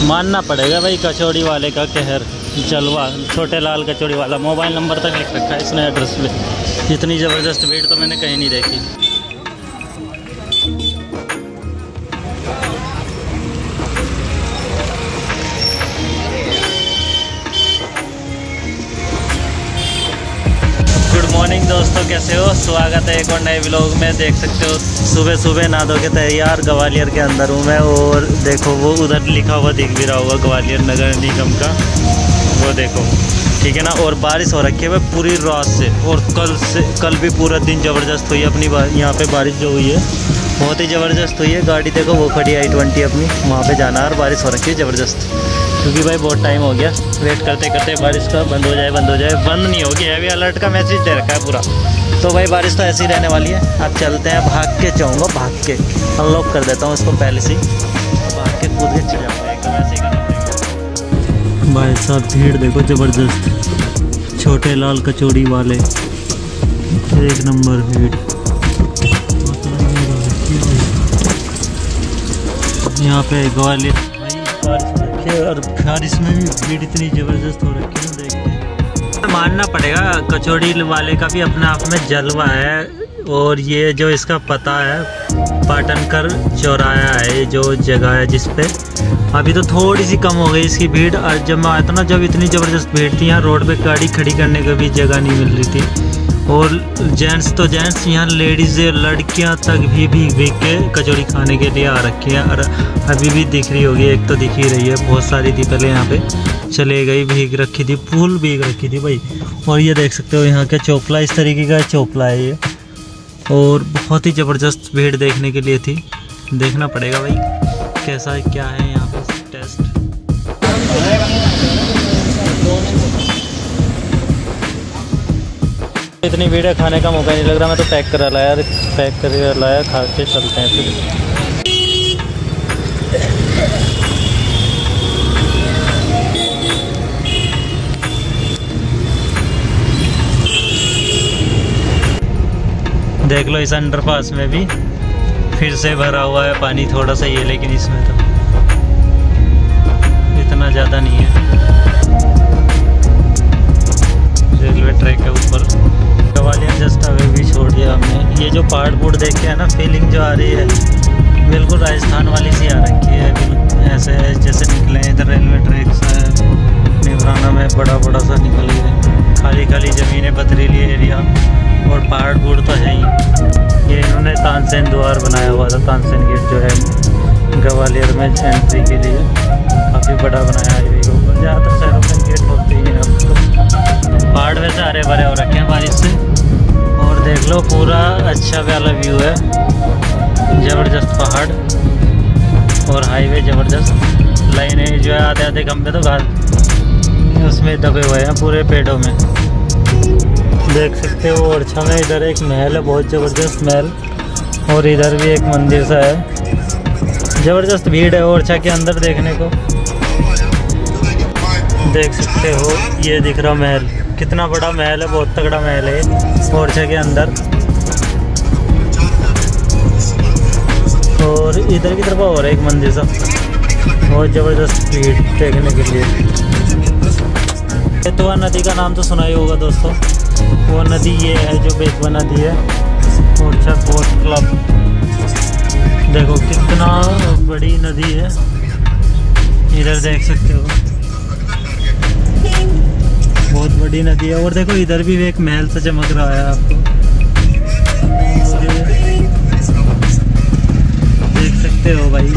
मानना पड़ेगा भाई कचौड़ी वाले का कहर। जलवा छोटे लाल कचौड़ी वाला, मोबाइल नंबर तक लिख रखा है इसने एड्रेस पे। इतनी ज़बरदस्त भीड़ तो मैंने कहीं नहीं देखी। गुड मॉर्निंग दोस्तों, कैसे हो? स्वागत है एक और नए व्लॉग में। देख सकते हो सुबह सुबह नहा धो के तैयार ग्वालियर के अंदर हूँ मैं। और देखो वो उधर लिखा हुआ दिख भी रहा होगा ग्वालियर नगर निगम का, वो देखो, ठीक है ना। और बारिश हो रखी है पूरी रात से, और कल भी पूरा दिन ज़बरदस्त हुई है। अपनी यहाँ पे बारिश जो हुई है बहुत ही ज़बरदस्त हुई है। गाड़ी देखो वो खड़ी I-20 अपनी, वहाँ पे जाना है और बारिश हो रखी है ज़बरदस्त। क्योंकि भाई बहुत टाइम हो गया वेट करते करते बारिश का, बंद हो जाए बंद हो जाए। बंद नहीं होगी, हैवी अलर्ट का मैसेज दे रखा है पूरा। तो भाई बारिश तो ऐसी ही रहने वाली है। अब चलते हैं, भाग के जाऊँगा, भाग के अनलॉक कर देता हूँ इसको पहले से, भाग के कूद के चल जाऊँगा एकदम ऐसे ही करना पड़ेगा। भाई साहब भीड़ देखो ज़बरदस्त, छोटे लाल कचौड़ी वाले, एक नंबर भीड़। यहाँ पे ग्वालियर और बारिश में भी भीड़ इतनी ज़बरदस्त हो रखी है, देखते हैं। मानना पड़ेगा कचौड़ी वाले का भी अपने आप में जलवा है। और ये जो इसका पता है पाटनकर चौराहा है जो जगह है जिस पे अभी तो थोड़ी सी कम हो गई इसकी भीड़। और जब मैं आया था ना, जब इतनी ज़बरदस्त भीड़ थी, यहाँ रोड पे गाड़ी खड़ी करने की भी जगह नहीं मिल रही थी। और जेंट्स तो जेंट्स, यहाँ लेडीज़ लड़कियाँ तक भी भीग के कचौड़ी खाने के लिए आ रखी है। और अभी भी दिख रही होगी, एक तो दिख ही रही है, बहुत सारी थी पहले यहाँ पे चले गई, भीग रखी थी, फुल भीग रखी थी भाई। और ये देख सकते हो यहाँ का चोपला, इस तरीके का चोपला है ये। और बहुत ही ज़बरदस्त भीड़ देखने के लिए थी। देखना पड़ेगा भाई कैसा क्या है यहाँ पे टेस्ट। इतनी भीड़ है, खाने का मौका नहीं लग रहा। मैं तो पैक करा लाया, पैक कर लाया, खा के चलते हैं फिर। देख लो इस अंडरपास में भी फिर से भरा हुआ है पानी, थोड़ा सा ही है लेकिन इसमें तो इतना ज़्यादा नहीं है। रेलवे ट्रैक के ऊपर ग्वालियर जस्ट अवे भी छोड़ दिया हमने। ये जो पहाड़ बूढ़ देख के है ना, फीलिंग जो आ रही है बिल्कुल राजस्थान वाली सी आ रखी है। ऐसे जैसे निकले इधर रेलवे ट्रैक सा है, निवराना में बड़ा सा निकल गया, खाली खाली ज़मीनें, पथरीली एरिया और पहाड़ बूढ़ तो है ही। ये इन्होंने तानसेन द्वार बनाया हुआ था, तानसेन गेट जो है ग्वालियर में एंट्री के लिए, काफ़ी बड़ा बनाया है। ज़्यादातर शहरों में गेट होते ही हैं। पहाड़ वैसे हरे भरे हो रखे हैं बारिश से। और देख लो पूरा अच्छा वाला व्यू है, ज़बरदस्त पहाड़ और हाईवे ज़बरदस्त। लाइनें जो है आधे आधे खंभे तो घास उसमें दबे हुए हैं पूरे पेड़ों में, देख सकते हो। और अच्छा में इधर एक महल है, बहुत ज़बरदस्त महल। और इधर भी एक मंदिर सा है, ज़बरदस्त भीड़ है ओरछा के अंदर देखने को, देख सकते हो। ये दिख रहा महल, कितना बड़ा महल है, बहुत तगड़ा महल है ओरछा के अंदर। और इधर की तरफ और एक मंदिर सा, बहुत ज़बरदस्त भीड़ देखने के लिए। बेतवा नदी का नाम तो सुना ही होगा दोस्तों, वो नदी ये है जो बेतवा नदी है, ओरछा बोट क्लब। देखो कितना बड़ी नदी है, इधर देख सकते हो, बहुत बड़ी नदी है। और देखो इधर भी एक महल सा चमक रहा है आपको, देख सकते हो भाई,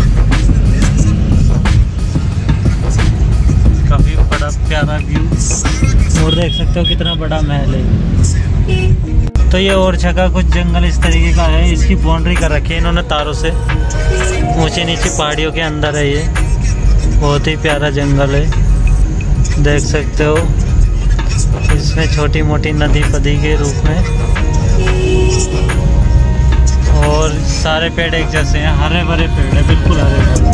काफ़ी बड़ा प्यारा व्यू। और देख सकते हो कितना बड़ा महल है। तो ये ओरछा का कुछ जंगल इस तरीके का है, इसकी बाउंड्री कर रखी है इन्होंने तारों से, ऊंची नीची पहाड़ियों के अंदर है ये, बहुत ही प्यारा जंगल है, देख सकते हो। इसमें छोटी मोटी नदी पदी के रूप में, और सारे पेड़ एक जैसे हैं, हरे भरे पेड़ है, बिल्कुल हरे भरे,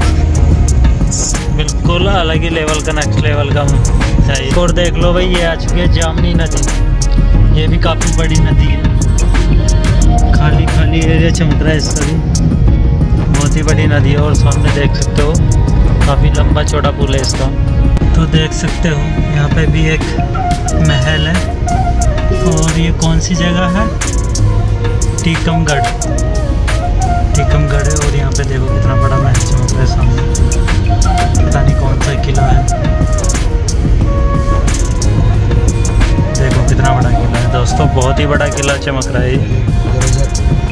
बिल्कुल अलग ही लेवल का, नेक्स्ट लेवल का चाहिए। और देख लो भाई ये आ चुकी है जामनी नदी, ये भी काफ़ी बड़ी नदी है, खाली खाली एरिया चमक रहा है इसका भी, बहुत ही बड़ी नदी है। और सामने देख सकते हो काफ़ी लंबा चौड़ा पुल है इसका। तो देख सकते हो यहाँ पे भी एक महल है। और ये कौन सी जगह है? टीकमगढ़ है। और यहाँ पे देखो कितना बड़ा महल चमक रहा है सामने, पता नहीं कौन सा किला है। देखो कितना बड़ा किला है दोस्तों, बहुत ही बड़ा किला चमक रहा है ये।